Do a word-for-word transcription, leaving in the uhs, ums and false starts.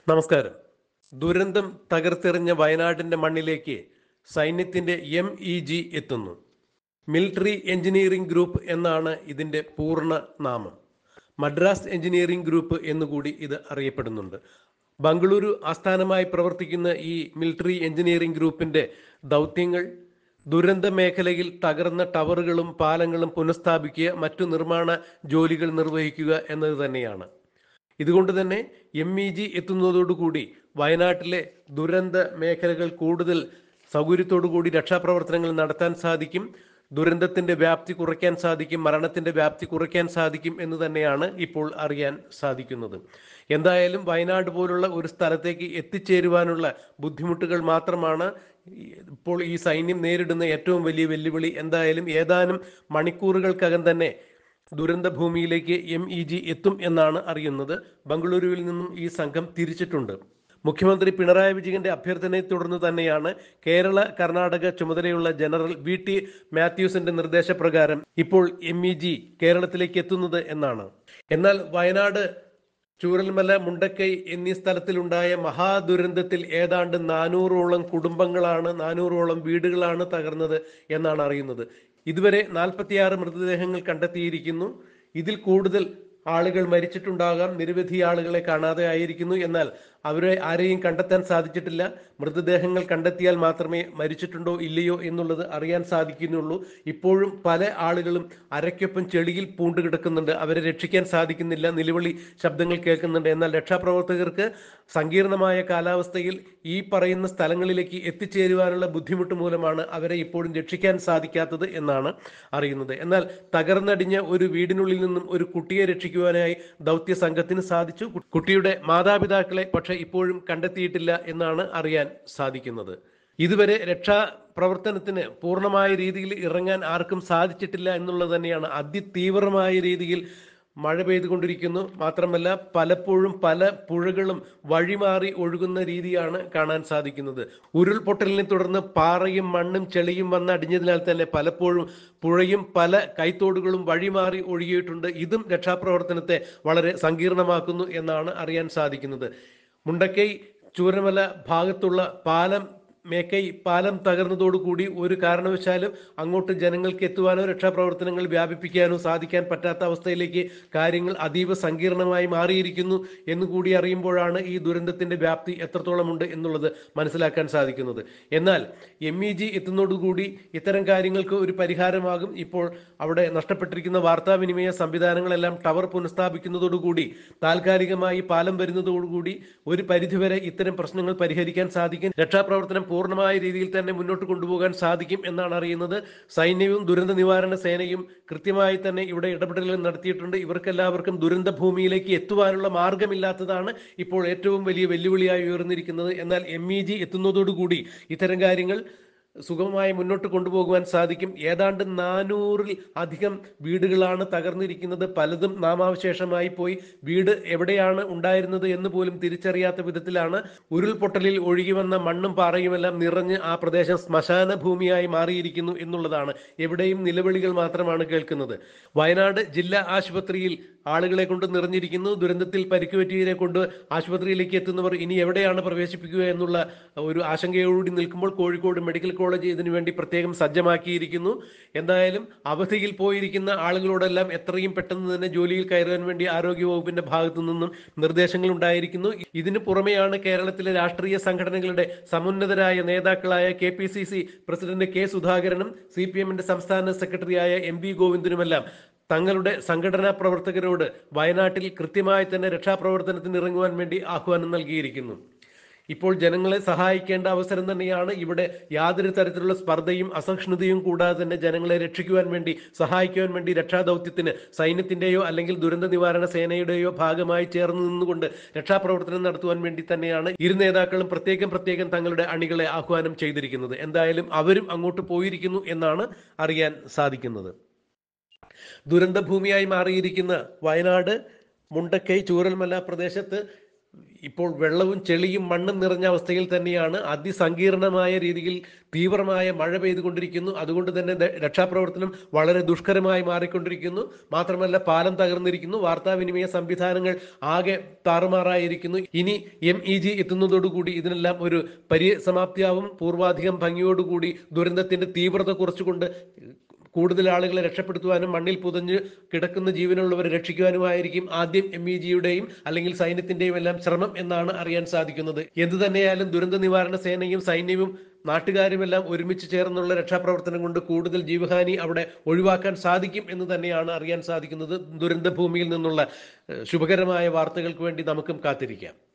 നമസ്കാരം. ദുരന്തം തകർത്തെറിഞ്ഞ വയനാടിന്റെ മണ്ണിലേക്ക് സൈന്യത്തിന്റെ എം ഇ ജി എത്തുന്നു. മിലിറ്ററി എഞ്ചിനീയറിംഗ് ഗ്രൂപ്പ് എന്നാണ് ഇതിന്റെ പൂർണ്ണ നാമം. മദ്രാസ് എഞ്ചിനീയറിംഗ് ഗ്രൂപ്പ് എന്നുകൂടി ഇത് അറിയപ്പെടുന്നുണ്ട്. ബംഗളൂരു ആസ്ഥാനമായി പ്രവർത്തിക്കുന്ന ഈ മിലിറ്ററി എഞ്ചിനീയറിംഗ് ഗ്രൂപ്പിന്റെ ദൗത്യങ്ങൾ ദുരന്ത മേഖലയിൽ തകർന്ന ടവറുകളും പാലങ്ങളും പുനഃസ്ഥാപിക്കുക, മറ്റു നിർമ്മാണ ജോലികൾ നിർവഹിക്കുക എന്നത് തന്നെയാണ്. ഇതുകൊണ്ട് തന്നെ എം ഇ ജി എത്തുന്നതോടുകൂടി വയനാട്ടിലെ ദുരന്ത മേഖലകൾ കൂടുതൽ സൗകര്യത്തോടുകൂടി രക്ഷാപ്രവർത്തനങ്ങൾ നടത്താൻ സാധിക്കും, ദുരന്തത്തിന്റെ വ്യാപ്തി കുറയ്ക്കാൻ സാധിക്കും, മരണത്തിന്റെ വ്യാപ്തി കുറയ്ക്കാൻ സാധിക്കും എന്ന് തന്നെയാണ് ഇപ്പോൾ അറിയാൻ സാധിക്കുന്നത്. എന്തായാലും വയനാട് പോലുള്ള ഒരു സ്ഥലത്തേക്ക് എത്തിച്ചേരുവാനുള്ള ബുദ്ധിമുട്ടുകൾ മാത്രമാണ് ഇപ്പോൾ ഈ സൈന്യം നേരിടുന്ന ഏറ്റവും വലിയ വെല്ലുവിളി. എന്തായാലും ഏതാനും മണിക്കൂറുകൾക്കകം തന്നെ ദുരന്ത ഭൂമിയിലേക്ക് എം ഇ ജി എത്തും എന്നാണ് അറിയുന്നത്. ബംഗളൂരുവിൽ നിന്നും ഈ സംഘം തിരിച്ചിട്ടുണ്ട്. മുഖ്യമന്ത്രി പിണറായി വിജയന്റെ അഭ്യർത്ഥനയെ തുടർന്ന് തന്നെയാണ് കേരള കർണാടക ചുമതലയുള്ള ജനറൽ വി ടി മാത്യൂസിന്റെ നിർദ്ദേശപ്രകാരം ഇപ്പോൾ എം ഇ ജി കേരളത്തിലേക്ക് എത്തുന്നത് എന്നാണ്. എന്നാൽ വയനാട് ചൂരൽമല, മുണ്ടക്കൈ എന്നീ സ്ഥലത്തിലുണ്ടായ മഹാദുരന്തത്തിൽ ഏതാണ്ട് നാനൂറോളം കുടുംബങ്ങളാണ് നാനൂറോളം വീടുകളാണ് തകർന്നത് എന്നാണ് അറിയുന്നത്. ഇതുവരെ നാൽപ്പത്തിയാറ് മൃതദേഹങ്ങൾ കണ്ടെത്തിയിരിക്കുന്നു. ഇതിൽ കൂടുതൽ ആളുകൾ മരിച്ചിട്ടുണ്ടാകാം, നിരവധി ആളുകളെ കാണാതെ ആയിരിക്കുന്നു. എന്നാൽ അവരെ ആരെയും കണ്ടെത്താൻ സാധിച്ചിട്ടില്ല. മൃതദേഹങ്ങൾ കണ്ടെത്തിയാൽ മാത്രമേ മരിച്ചിട്ടുണ്ടോ ഇല്ലയോ എന്നുള്ളത് അറിയാൻ സാധിക്കുന്നുള്ളൂ. ഇപ്പോഴും പല ആളുകളും അരയ്ക്കൊപ്പം ചെളിയിൽ പൂണ്ട് കിടക്കുന്നുണ്ട്. അവരെ രക്ഷിക്കാൻ സാധിക്കുന്നില്ല. നിലവിളി ശബ്ദങ്ങൾ കേൾക്കുന്നുണ്ട്. എന്നാൽ രക്ഷാപ്രവർത്തകർക്ക് സങ്കീർണമായ കാലാവസ്ഥയിൽ ഈ പറയുന്ന സ്ഥലങ്ങളിലേക്ക് എത്തിച്ചേരുവാനുള്ള ബുദ്ധിമുട്ട് മൂലമാണ് അവരെ ഇപ്പോഴും രക്ഷിക്കാൻ സാധിക്കാത്തത് എന്നാണ് അറിയുന്നത്. എന്നാൽ തകർന്നടിഞ്ഞ ഒരു വീടിനുള്ളിൽ നിന്നും ഒരു കുട്ടിയെ രക്ഷിക്കുവാനായി ദൗത്യ സംഘത്തിന് സാധിച്ചു. കുട്ടിയുടെ മാതാപിതാക്കളെ പക്ഷെ ഇപ്പോഴും കണ്ടെത്തിയിട്ടില്ല എന്നാണ് അറിയാൻ സാധിക്കുന്നത്. ഇതുവരെ രക്ഷാ പ്രവർത്തനത്തിന് പൂർണ്ണമായ രീതിയിൽ ഇറങ്ങാൻ ആർക്കും സാധിച്ചിട്ടില്ല എന്നുള്ളത് തന്നെയാണ്. അതിതീവ്രമായ രീതിയിൽ മഴ പെയ്തുകൊണ്ടിരിക്കുന്നു. മാത്രമല്ല പലപ്പോഴും പല പുഴകളും വഴിമാറി ഒഴുകുന്ന രീതിയാണ് കാണാൻ സാധിക്കുന്നത്. ഉരുൾപൊട്ടലിനെ തുടർന്ന് പാറയും മണ്ണും ചെളിയും വന്ന് അടിഞ്ഞതിനാൽ തന്നെ പലപ്പോഴും പുഴയും പല കൈത്തോടുകളും വഴിമാറി ഒഴുകിയിട്ടുണ്ട്. ഇതും രക്ഷാപ്രവർത്തനത്തെ വളരെ സങ്കീർണമാക്കുന്നു എന്നാണ് അറിയാൻ സാധിക്കുന്നത്. മുണ്ടക്കൈ ചൂരൽമല ഭാഗത്തുള്ള പാലം മേക്കൈ പാലം തകർന്നതോടുകൂടി ഒരു കാരണവശാലും അങ്ങോട്ട് ജനങ്ങൾക്ക് എത്തുവാനോ രക്ഷാപ്രവർത്തനങ്ങൾ വ്യാപിപ്പിക്കാനോ സാധിക്കാൻ പറ്റാത്ത അവസ്ഥയിലേക്ക് കാര്യങ്ങൾ അതീവ സങ്കീർണമായി മാറിയിരിക്കുന്നു എന്നുകൂടി അറിയുമ്പോഴാണ് ഈ ദുരന്തത്തിന്റെ വ്യാപ്തി എത്രത്തോളമുണ്ട് എന്നുള്ളത് മനസ്സിലാക്കാൻ സാധിക്കുന്നത്. എന്നാൽ എം ഇ ജി എത്തുന്നതോടുകൂടി ഇത്തരം കാര്യങ്ങൾക്ക് ഒരു പരിഹാരമാകും. ഇപ്പോൾ അവിടെ നഷ്ടപ്പെട്ടിരിക്കുന്ന വാർത്താവിനിമയ സംവിധാനങ്ങളെല്ലാം ടവർ പുനഃസ്ഥാപിക്കുന്നതോടുകൂടി താൽക്കാലികമായി പാലം വരുന്നതോടുകൂടി ഒരു പരിധിവരെ ഇത്തരം പ്രശ്നങ്ങൾ പരിഹരിക്കാൻ സാധിക്കും. രക്ഷാപ്രവർത്തനം പൂർണ്ണമായ രീതിയിൽ തന്നെ മുന്നോട്ട് കൊണ്ടുപോകാൻ സാധിക്കും എന്നാണ് അറിയുന്നത്. സൈന്യവും ദുരന്ത നിവാരണ സേനയും കൃത്യമായി തന്നെ ഇവിടെ ഇടപെടലുകൾ നടത്തിയിട്ടുണ്ട്. ഇവർക്കെല്ലാവർക്കും ദുരന്ത ഭൂമിയിലേക്ക് എത്തുവാനുള്ള മാർഗമില്ലാത്തതാണ് ഇപ്പോൾ ഏറ്റവും വലിയ വെല്ലുവിളിയായി ഉയർന്നിരിക്കുന്നത്. എന്നാൽ എം ഇ ജി എത്തുന്നതോടുകൂടി ഇത്തരം കാര്യങ്ങൾ സുഗമമായി മുന്നോട്ട് കൊണ്ടുപോകുവാൻ സാധിക്കും. ഏതാണ്ട് നാനൂറിൽ അധികം വീടുകളാണ് തകർന്നിരിക്കുന്നത്. പലതും നാമാവശേഷമായി പോയി. വീട് എവിടെയാണ് ഉണ്ടായിരുന്നത് എന്ന് പോലും തിരിച്ചറിയാത്ത വിധത്തിലാണ് ഉരുൾപൊട്ടലിൽ ഒഴുകി വന്ന മണ്ണും പാറയുമെല്ലാം നിറഞ്ഞ് ആ പ്രദേശം ശ്മശാന ഭൂമിയായി മാറിയിരിക്കുന്നു എന്നുള്ളതാണ്. എവിടെയും നിലവിളികൾ മാത്രമാണ് കേൾക്കുന്നത്. വയനാട് ജില്ലാ ആശുപത്രിയിൽ ആളുകളെ കൊണ്ട് നിറഞ്ഞിരിക്കുന്നു. ദുരന്തത്തിൽ പരിക്കുപറ്റിയവരെ കൊണ്ട് ആശുപത്രിയിലേക്ക് എത്തുന്നവർ ഇനി എവിടെയാണ് പ്രവേശിപ്പിക്കുക എന്നുള്ള ഒരു ആശങ്കയോടുകൂടി നിൽക്കുമ്പോൾ കോഴിക്കോട് മെഡിക്കൽ കോളേജ് ഇതിനു വേണ്ടി പ്രത്യേകം സജ്ജമാക്കിയിരിക്കുന്നു. എന്തായാലും അവധിയിൽ പോയിരിക്കുന്ന ആളുകളോടെല്ലാം എത്രയും പെട്ടെന്ന് തന്നെ ജോലിയിൽ കയറാൻ വേണ്ടി ആരോഗ്യ വകുപ്പിന്റെ ഭാഗത്തു നിന്നും നിർദ്ദേശങ്ങൾ ഉണ്ടായിരിക്കുന്നു. ഇതിനു പുറമെയാണ് കേരളത്തിലെ രാഷ്ട്രീയ സംഘടനകളുടെ സമുന്നതരായ നേതാക്കളായ K P C C president K സുധാകരനും സി പി എമ്മിന്റെ സംസ്ഥാന സെക്രട്ടറിയായ എം വി ഗോവിന്ദനുമെല്ലാം തങ്ങളുടെ സംഘടനാ പ്രവർത്തകരോട് വയനാട്ടിൽ കൃത്യമായി തന്നെ രക്ഷാപ്രവർത്തനത്തിന് ഇറങ്ങുവാൻ വേണ്ടി ആഹ്വാനം നൽകിയിരിക്കുന്നു. ഇപ്പോൾ ജനങ്ങളെ സഹായിക്കേണ്ട അവസരം തന്നെയാണ്. ഇവിടെ യാതൊരു തരത്തിലുള്ള സ്പർദ്ധയും അസഹിഷ്ണുതയും കൂടാതെ തന്നെ ജനങ്ങളെ രക്ഷിക്കുവാൻ വേണ്ടി സഹായിക്കുവാൻ വേണ്ടി രക്ഷാദൗത്യത്തിന് സൈന്യത്തിന്റെയോ അല്ലെങ്കിൽ ദുരന്ത നിവാരണ സേനയുടെയോ ഭാഗമായി ചേർന്ന് നിന്നുകൊണ്ട് രക്ഷാപ്രവർത്തനം നടത്തുവാൻ വേണ്ടി തന്നെയാണ് ഇരു നേതാക്കളും പ്രത്യേകം പ്രത്യേകം തങ്ങളുടെ അണികളെ ആഹ്വാനം ചെയ്തിരിക്കുന്നത്. എന്തായാലും അവരും അങ്ങോട്ട് പോയിരിക്കുന്നു എന്നാണ് അറിയാൻ സാധിക്കുന്നത്. ദുരന്തഭൂമിയായി മാറിയിരിക്കുന്ന വയനാട്, മുണ്ടക്കൈ, ചൂരൽമല പ്രദേശത്ത് ഇപ്പോൾ വെള്ളവും ചെളിയും മണ്ണും നിറഞ്ഞ അവസ്ഥയിൽ തന്നെയാണ്. അതിസങ്കീർണമായ രീതിയിൽ തീവ്രമായ മഴ പെയ്തുകൊണ്ടിരിക്കുന്നു. അതുകൊണ്ട് തന്നെ ദ- രക്ഷാപ്രവർത്തനം വളരെ ദുഷ്കരമായി മാറിക്കൊണ്ടിരിക്കുന്നു. മാത്രമല്ല പാലം തകർന്നിരിക്കുന്നു. വാർത്താവിനിമയ സംവിധാനങ്ങൾ ആകെ താറുമാറായിരിക്കുന്നു. ഇനി എം ഇ ജി എത്തുന്നതോടുകൂടി ഇതിനെല്ലാം ഒരു പരിസമാപ്തിയാവും. പൂർവാധികം ഭംഗിയോടുകൂടി ദുരന്തത്തിന്റെ തീവ്രത കുറച്ചുകൊണ്ട് കൂടുതൽ ആളുകളെ രക്ഷപ്പെടുത്തുവാനും മണ്ണിൽ പുതഞ്ഞ് കിടക്കുന്ന ജീവനുള്ളവരെ രക്ഷിക്കുവാനുമായിരിക്കും ആദ്യം എം ഇ ജിയുടെയും അല്ലെങ്കിൽ സൈന്യത്തിന്റെയും എല്ലാം ശ്രമം എന്നാണ് അറിയാൻ സാധിക്കുന്നത്. എന്തു തന്നെയായാലും ദുരന്ത നിവാരണ സേനയും സൈന്യവും നാട്ടുകാരുമെല്ലാം ഒരുമിച്ച് ചേർന്നുള്ള രക്ഷാപ്രവർത്തനം കൊണ്ട് കൂടുതൽ ജീവഹാനി അവിടെ ഒഴിവാക്കാൻ സാധിക്കും എന്ന് തന്നെയാണ് അറിയാൻ സാധിക്കുന്നത്. ദുരന്ത ഭൂമിയിൽ നിന്നുള്ള ഏഹ്, ശുഭകരമായ വാർത്തകൾക്ക് വേണ്ടി നമുക്കും കാത്തിരിക്കാം.